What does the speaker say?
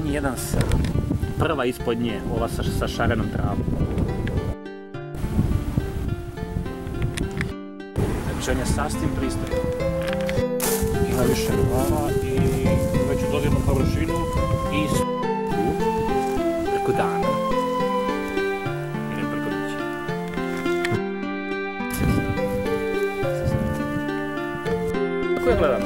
On je jedan prva ispod nje, ova sa šarenom travom. Znači on je sasvim pristojan. Ima više glava i veću dodirnu površinu i preko dana. Ili preko noći. Kako je gledam?